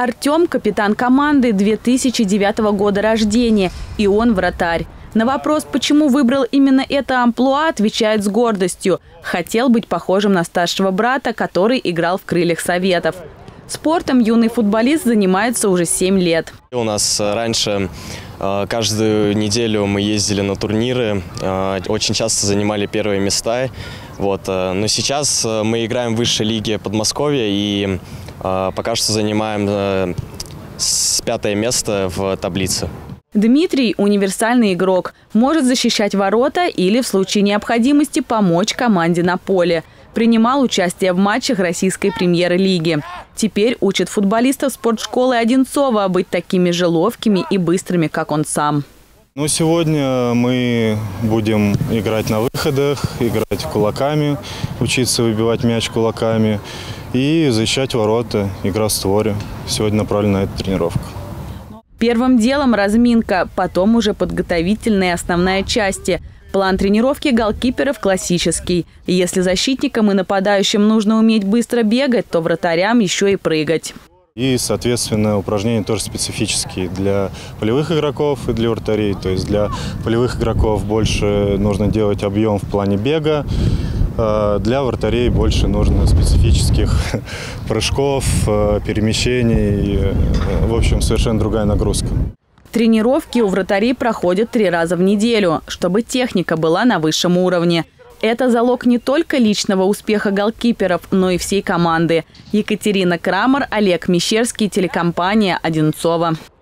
Артем – капитан команды 2009 года рождения, и он вратарь. На вопрос, почему выбрал именно это амплуа, отвечает с гордостью. Хотел быть похожим на старшего брата, который играл в «Крыльях Советов». Спортом юный футболист занимается уже 7 лет. У нас раньше каждую неделю мы ездили на турниры, очень часто занимали первые места. Но сейчас мы играем в высшей лиге Подмосковья и пока что занимаем с 5-е место в таблице. Дмитрий – универсальный игрок. Может защищать ворота или в случае необходимости помочь команде на поле. Принимал участие в матчах российской премьер-лиги. Теперь учит футболистов спортшколы Одинцова быть такими же ловкими и быстрыми, как он сам. Сегодня мы будем играть на выходах, играть кулаками, учиться выбивать мяч кулаками и защищать ворота, игра в створе. Сегодня направлена на эту тренировку. Первым делом разминка, потом уже подготовительная основная части. План тренировки голкиперов классический. Если защитникам и нападающим нужно уметь быстро бегать, то вратарям еще и прыгать. И, соответственно, упражнения тоже специфические для полевых игроков и для вратарей. То есть для полевых игроков больше нужно делать объем в плане бега. Для вратарей больше нужно специфических прыжков, перемещений. В общем, совершенно другая нагрузка. Тренировки у вратарей проходят 3 раза в неделю, чтобы техника была на высшем уровне. Это залог не только личного успеха голкиперов, но и всей команды. Екатерина Крамер, Олег Мещерский, телекомпания «Одинцова».